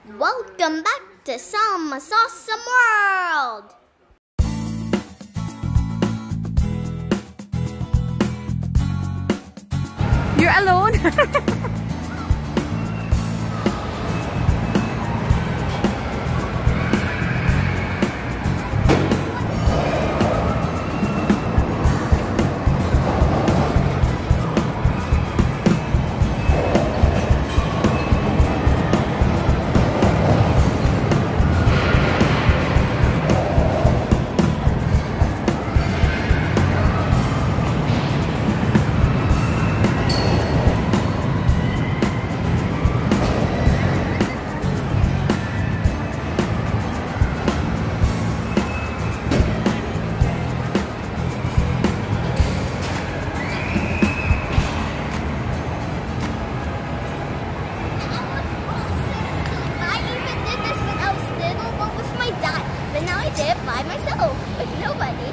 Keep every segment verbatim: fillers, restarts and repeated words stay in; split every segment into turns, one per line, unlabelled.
Welcome back to Salma's Awesome World!
You're alone?
By myself with nobody.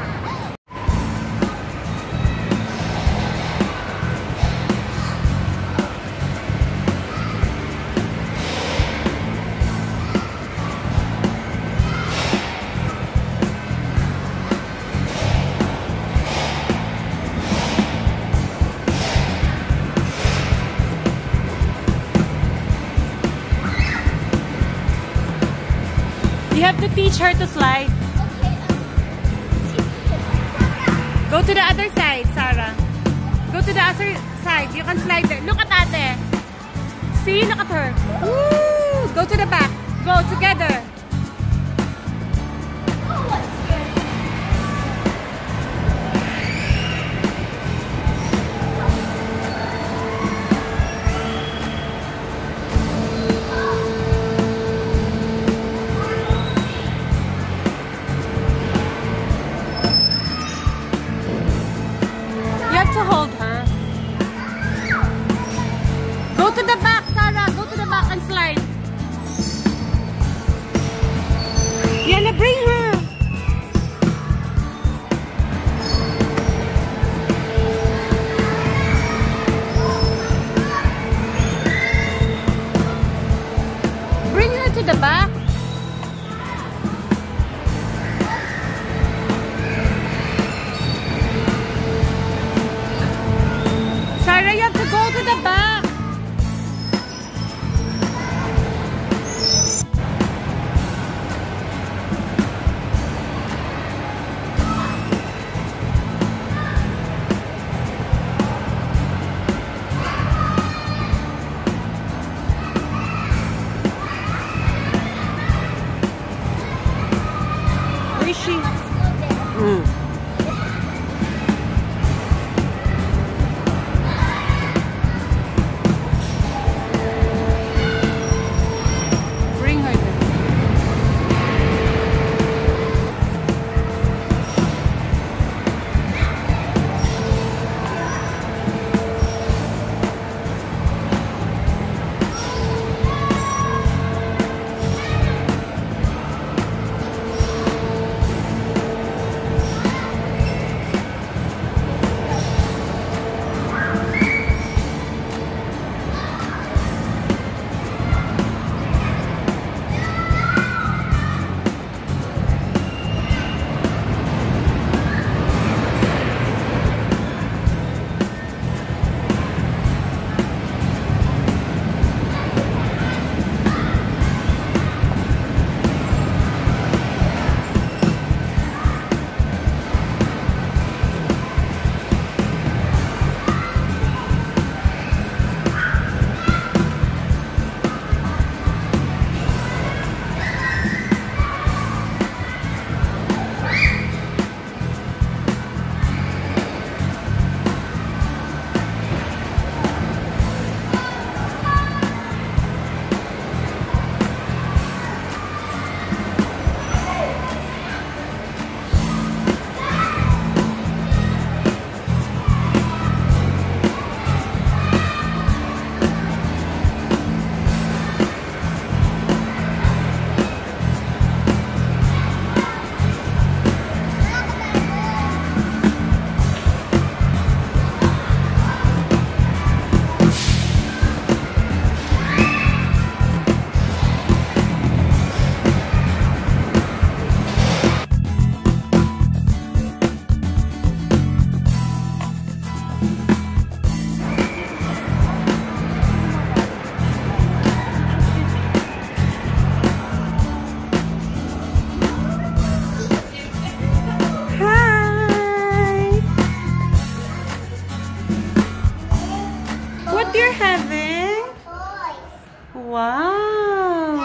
You have to teach her to slide. Go to the other side, Sarah. Go to the other side. You can slide there. Look at ate. See? Look at her. Woo! Go to the back. Go together. To hold her. Go to the back, Sarah. Go to the back and slide. Yella, bring her. Bring her to the back. Sarah, you have to go to the back. Wow.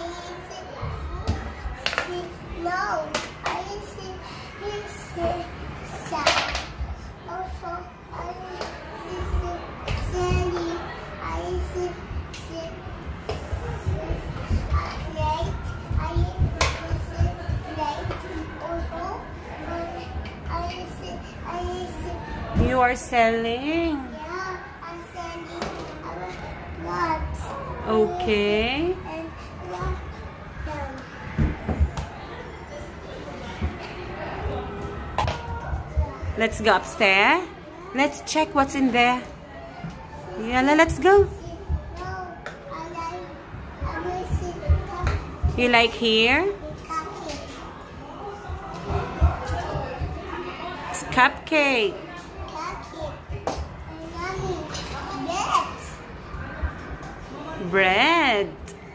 No, I see his side. Also, I see Sandy. I see right. I see right. Also, I see I see.
You are selling.
Yeah, I'm selling what?
Okay.
And what?
Let's go upstairs. Let's check what's in there. Yeah, let's go. You like here? It's cupcake. Bread.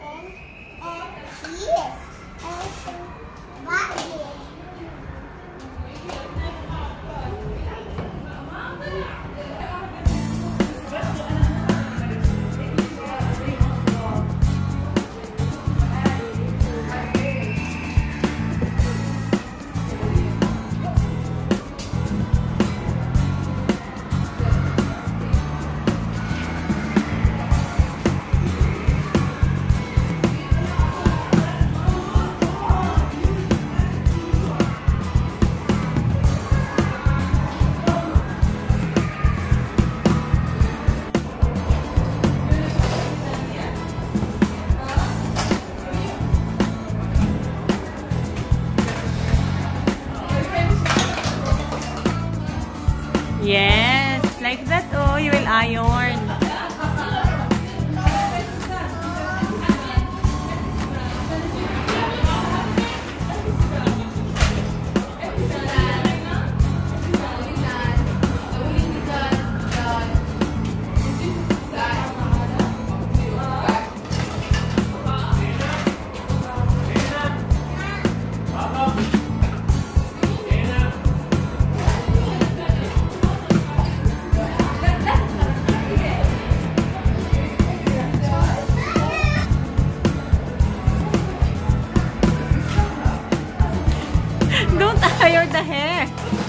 Yes, like that. Oh, you will iron. Don't iron the hair.